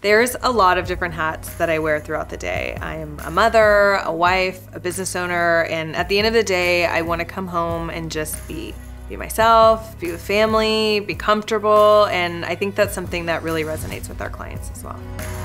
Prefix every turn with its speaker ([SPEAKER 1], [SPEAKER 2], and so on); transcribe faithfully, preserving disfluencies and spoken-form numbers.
[SPEAKER 1] There's a lot of different hats that I wear throughout the day. I'm a mother, a wife, a business owner, and at the end of the day, I want to come home and just be. Be myself, be with family, be comfortable, and I think that's something that really resonates with our clients as well.